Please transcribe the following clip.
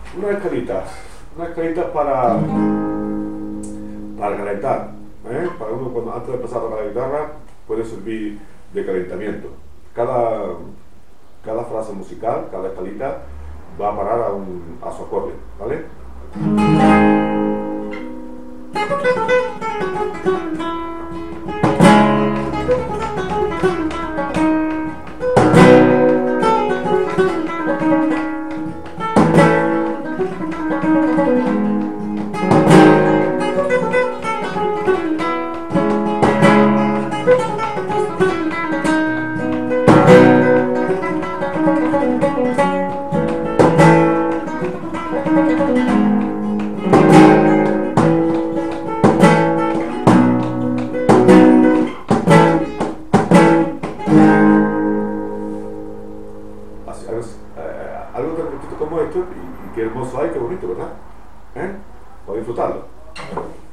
Una escalita para calentar. Para uno cuando antes de empezar a tocar la guitarra puede servir de calentamiento. Cada, cada frase musical, cada escalita va a parar a su acorde, ¿vale? Algo tan cortito como esto y qué hermoso hay, qué bonito, ¿verdad? ¿Para disfrutarlo?